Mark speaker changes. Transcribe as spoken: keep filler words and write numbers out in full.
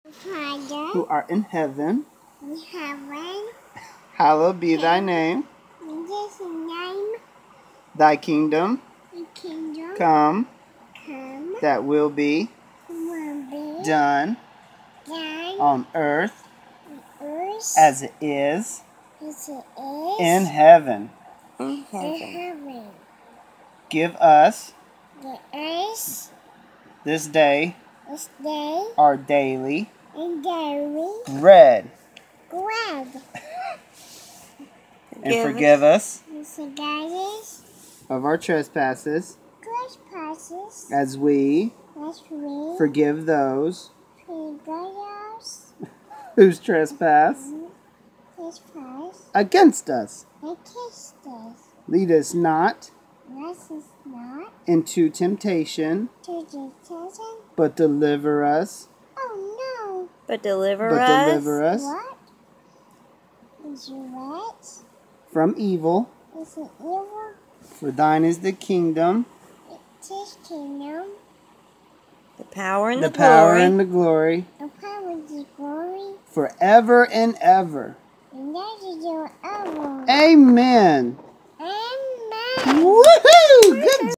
Speaker 1: Father,
Speaker 2: who art in heaven,
Speaker 1: in heaven,
Speaker 2: hallowed be thy name.
Speaker 1: in this name,
Speaker 2: Thy kingdom
Speaker 1: the kingdom
Speaker 2: come,
Speaker 1: come,
Speaker 2: that will be
Speaker 1: will be
Speaker 2: done
Speaker 1: done
Speaker 2: on earth
Speaker 1: on earth
Speaker 2: as it is
Speaker 1: as it is
Speaker 2: in heaven.
Speaker 1: in heaven.
Speaker 2: Give us
Speaker 1: Give us
Speaker 2: this day
Speaker 1: this day
Speaker 2: our daily
Speaker 1: and daily
Speaker 2: bread,
Speaker 1: bread.
Speaker 2: and forgive us
Speaker 1: And forgive us
Speaker 2: of our trespasses
Speaker 1: trespasses
Speaker 2: as we
Speaker 1: as we
Speaker 2: forgive those
Speaker 1: forgive us
Speaker 2: whose trespass
Speaker 1: trespass
Speaker 2: against us.
Speaker 1: against us.
Speaker 2: Lead us not
Speaker 1: Let us not
Speaker 2: into temptation,
Speaker 1: to temptation.
Speaker 2: but deliver us,
Speaker 1: Oh
Speaker 3: But deliver
Speaker 2: but
Speaker 3: us
Speaker 2: deliver
Speaker 1: no!
Speaker 2: us
Speaker 1: What is what?
Speaker 2: from evil.
Speaker 1: Is it evil?
Speaker 2: For thine is the kingdom,
Speaker 1: It is kingdom,
Speaker 3: the power and
Speaker 2: the
Speaker 3: the,
Speaker 2: power
Speaker 3: glory.
Speaker 2: and the glory,
Speaker 1: the power, the glory,
Speaker 2: forever and ever.
Speaker 1: and that is your ever.
Speaker 2: Amen.
Speaker 1: Amen.
Speaker 2: Woohoo! Good